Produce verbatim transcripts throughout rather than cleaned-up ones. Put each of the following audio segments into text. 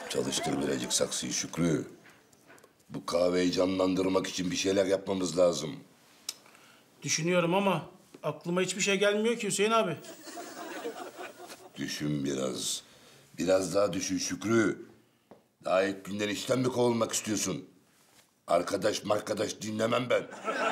Çalıştır birazcık saksıyı Şükrü. Bu kahveyi canlandırmak için bir şeyler yapmamız lazım. Düşünüyorum ama aklıma hiçbir şey gelmiyor ki Hüseyin abi. Düşün biraz. Biraz daha düşün Şükrü. Daha ilk günden işten mi kovulmak istiyorsun? Arkadaş markadaş dinlemem ben.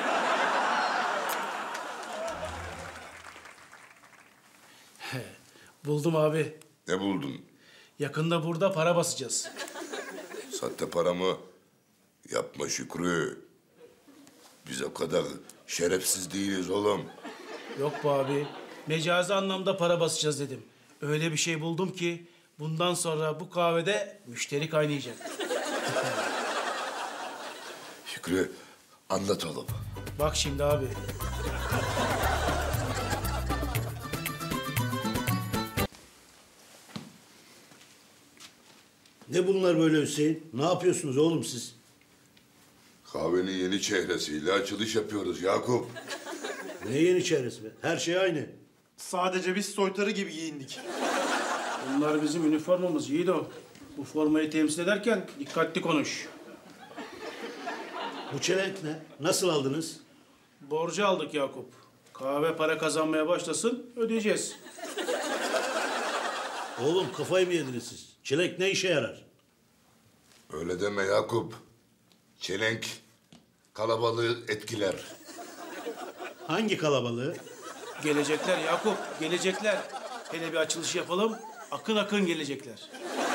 Buldum abi. Ne buldun? Yakında burada para basacağız. Sahte para mı? Yapma Şükrü. Biz o kadar şerefsiz değiliz oğlum. Yok be abi. Mecazi anlamda para basacağız dedim. Öyle bir şey buldum ki bundan sonra bu kahvede müşteri kaynayacak. Şükrü anlat oğlum. Bak şimdi abi. Ne bunlar böyle Hüseyin? Ne yapıyorsunuz oğlum siz? Kahvenin yeni çehresiyle açılış yapıyoruz Yakup. Ne yeni çehresi be? Her şey aynı. Sadece biz soytarı gibi giyindik. Bunlar bizim üniformamız Yiğido. Bu formayı temsil ederken dikkatli konuş. Bu çelenk ne? Nasıl aldınız? Borcu aldık Yakup. Kahve para kazanmaya başlasın, ödeyeceğiz. Oğlum kafayı mı yediniz siz? Çelenk ne işe yarar? Öyle deme Yakup. Çelenk kalabalığı etkiler. Hangi kalabalığı? Gelecekler Yakup, gelecekler. Hele bir açılış yapalım, akın akın gelecekler.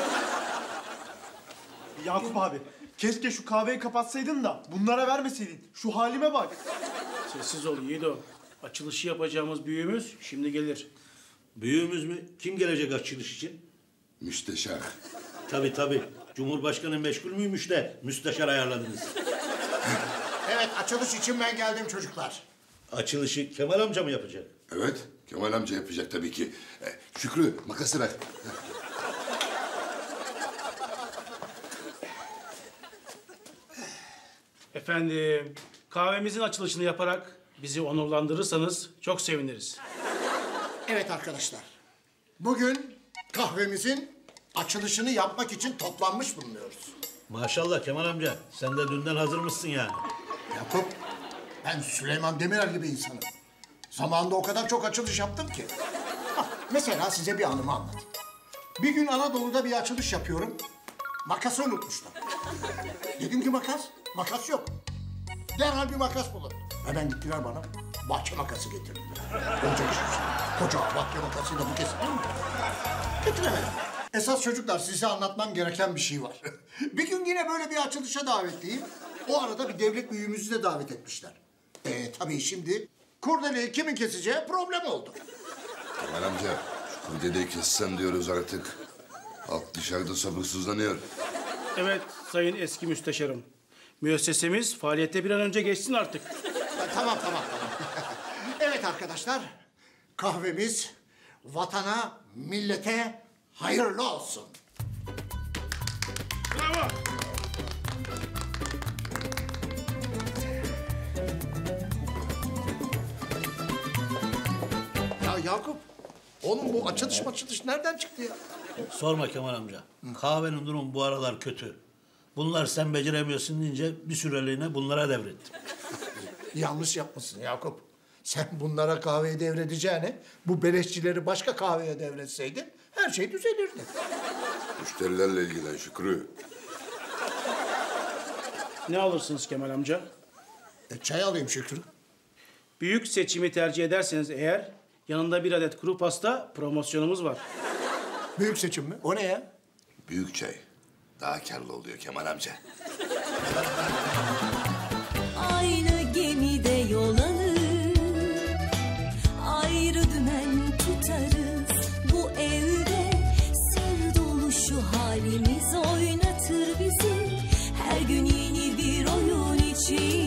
Yakup abi, keşke şu kahveyi kapatsaydın da bunlara vermeseydin. Şu halime bak. Sessiz ol Yiğido. Açılışı yapacağımız büyüğümüz şimdi gelir. Büyüğümüz mü? Kim gelecek açılış için? Müsteşar. Tabii tabii. Cumhurbaşkanı meşgul müymüş de müsteşar ayarladınız. Evet, açılış için ben geldim çocuklar. Açılışı Kemal amca mı yapacak? Evet, Kemal amca yapacak tabii ki. Ee, Şükrü, makası ver. Efendim, kahvemizin açılışını yaparak bizi onurlandırırsanız çok seviniriz. Evet arkadaşlar, bugün kahvemizin açılışını yapmak için toplanmış bulunuyoruz. Maşallah Kemal amca. Sen de dünden hazırmışsın yani. Yakup, ben Süleyman Demirel gibi insanım. Zamanında o kadar çok açılış yaptım ki. Bak, mesela size bir anımı anlatayım. Bir gün Anadolu'da bir açılış yapıyorum. Makası unutmuşlar. Dedim ki makas, makas yok. Derhal bir makas bulun. Hemen gittiler bana, bahçe makası getirdiler. Koca iş. Koca bahçe makasıyla bu kesilir mi? Getiremedim. Esas çocuklar, size anlatmam gereken bir şey var. Bir gün yine böyle bir açılışa davetliyim. O arada bir devlet büyüğümüzü de davet etmişler. Ee, tabii şimdi kurdeleyi kimin keseceği problem oldu. Kemal amca, şu kurdeleyi kessen diyoruz artık. Halk dışarıda sabırsızlanıyor. Evet sayın eski müsteşarım. Müessesemiz faaliyete bir an önce geçsin artık. Ha, tamam, tamam, tamam. Evet arkadaşlar, kahvemiz vatana, millete hayırlı olsun. Bravo. Ya Yakup, oğlum bu açılış maçılış nereden çıktı ya? Sorma Kemal amca. Kahvenin durumu bu aralar kötü. Bunlar sen beceremiyorsun deyince bir süreliğine bunlara devrettim. Yanlış yapmışsın Yakup. Sen bunlara kahveyi devredeceğine bu beleşçileri başka kahveye devretseydin her şey düzelirdi. Müşterilerle ilgilen Şükrü. Ne alırsınız Kemal amca? E, çay alayım Şükrü. Büyük seçimi tercih ederseniz eğer yanında bir adet kuru pasta promosyonumuz var. Büyük seçim mi? O ne ya? Büyük çay. Daha karlı oluyor Kemal amca. Aynı gemide yol alır, ayrı dümen tutarız. Bu evde sır dolu şu halimiz oynatır bizi. Her gün yeni bir oyun için